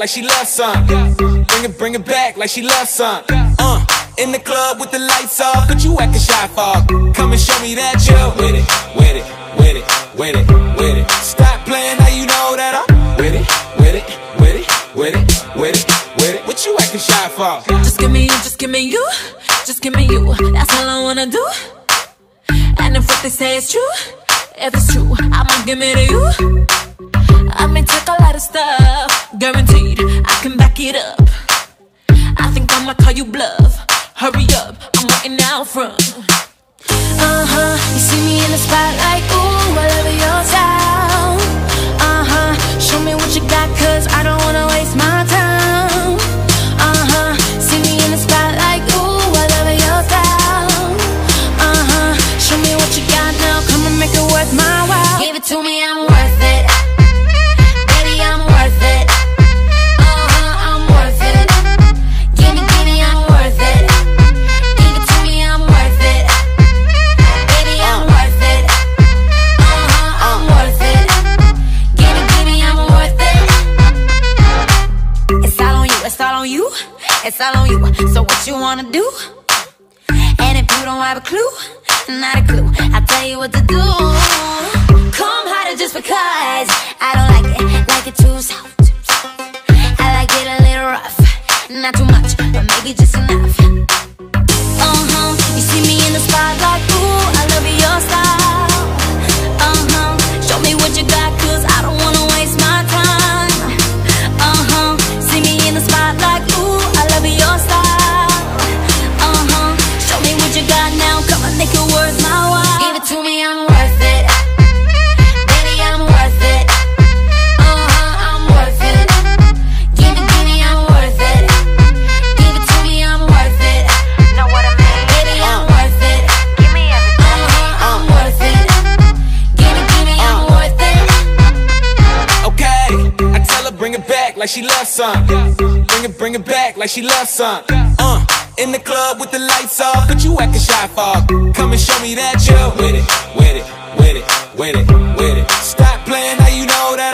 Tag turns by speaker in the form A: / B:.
A: like she loves some. Bring it back like she loves some. In the club with the lights off, but you acting shy for. Come and show me that you're with it, with it, with it, with it, with it. Stop playing, now you know that I'm with it, with it, with it, with it, with it, with it. What you acting shy for?
B: Just give me you, just give me you, just give me you. That's all I wanna do. And if what they say is true, if it's true, I'ma give it to you. I may take a lot of stuff, guaranteed I can back it up. I think I'ma call you bluff. Hurry up, I'm waiting out front.
C: You see me in the spotlight, ooh, I love your style. Show me what you got, cause I don't wanna waste my time. See me in the spotlight, ooh, I love your style. Show me what you got now, come and make it worth my while. Give it to me, I'm worth it. Baby, I'm worth it. I'm worth it. Give me, I'm worth it. Give it to me, I'm worth it. Baby, I'm worth it. I'm worth it. Give me, I'm worth it. It's all on you, it's all on you, it's all on you. So what you wanna do? And if you don't have a clue, not a clue, I'll tell you what to do. Come harder just because I don't like it too soft. I like it a little rough, not too much, but maybe just enough. You see me in the spotlight, ooh, I love your style. Show me what you got, cause I don't wanna waste my time. See me in the spotlight, ooh, I love your style. Show me what you got now, come and make it worth my while. Give it to me, I'm worth it. Baby, I'm worth it. I'm worth it. Give me, I'm worth it. Give it to me, I'm worth it. Know what I mean? Baby, I'm worth it. Give me everything. I'm worth it. Give me, I'm worth it.
A: Okay, I tell her bring it back like she loves some. Bring it back like she loves some. In the club with the lights off, but you acting shy for. Come and show me that you're with it, with it, with it, with it, with it. Stop playing, now you know that